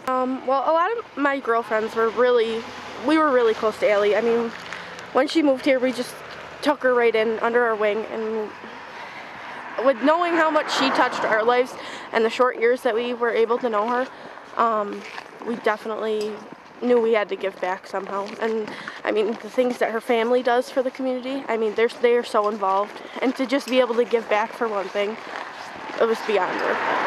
Well, a lot of my girlfriends we were really close to Allie. I mean, when she moved here, we just took her right in under our wing, and with knowing how much she touched our lives and the short years that we were able to know her, we definitely knew we had to give back somehow. And I mean, the things that her family does for the community, I mean, they are so involved, and to just be able to give back for one thing, it was beyond her.